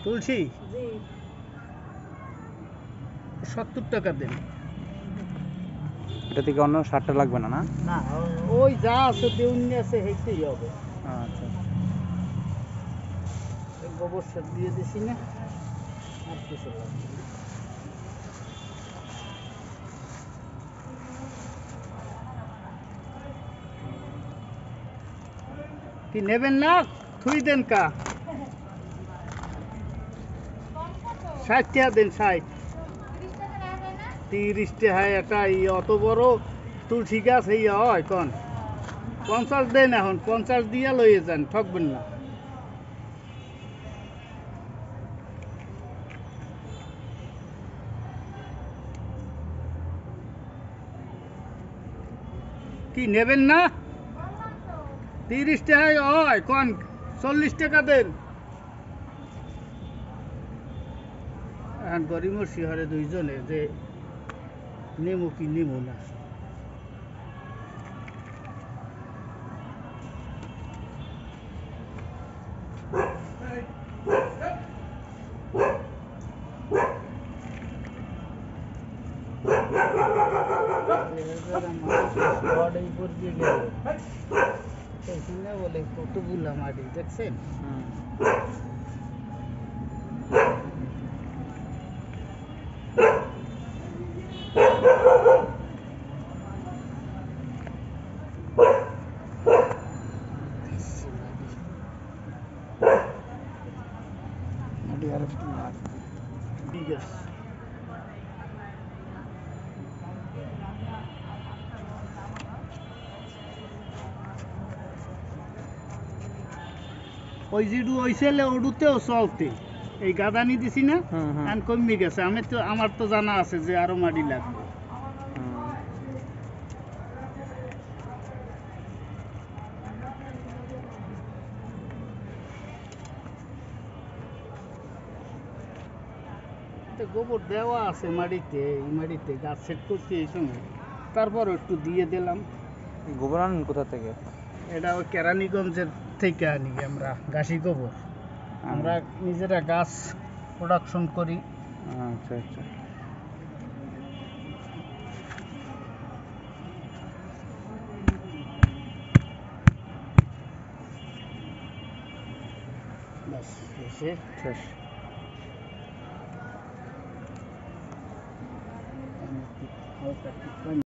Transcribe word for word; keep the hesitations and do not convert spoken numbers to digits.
তুলসী সত্তর টাকা দেন। এটা থেকে অন্য ষাটটা লাগবে না? না না, ওই যা আছে দেউনি আছে হেঁটেই হবে। আচ্ছা, গোবর সার দিয়ে দিছি না, আর কিছু লাগবে না। কি নেবেন না? থুই দেন কা ষাট টাকা দেন। ষাট তিরিশ টাকা এটা অত বড় তুলসী গাছ এই হয় কন পঞ্চাশ দেন। এখন পঞ্চাশ দিয়া লইয়ে যান, ঠকবেন না। কি নেবেন না? তিরিশ টাকায় হয় কন, চল্লিশ টাকা দেন। এখন গরিমর শিহরে দুইজনে যে নেমু কি নেমু না। বলে কতগুলা মাটি দেখছেন? ঠিক আছে। ওই জিডু হইছিলে ওডুতেও চলতে এই গাদানি দিছি না, এখন কমে গেছে। আমি তো আমার তো জানা আছে যে আরো মাটি লাগবে। গোবর দেওয়া আছে মাটিতে, এই মাটিতে গাছ সেট করছি এই সময়, তারপর একটু দিয়ে দিলাম। গোবর আনেন কোথা থেকে? এটা ওই কেরানীগঞ্জের থেকে আনি আমরা, গাছি গোবর। আমরা নিজেরা গাছ প্রোডাকশন করি। আচ্ছা আচ্ছা, বাস শেষ। শেষ।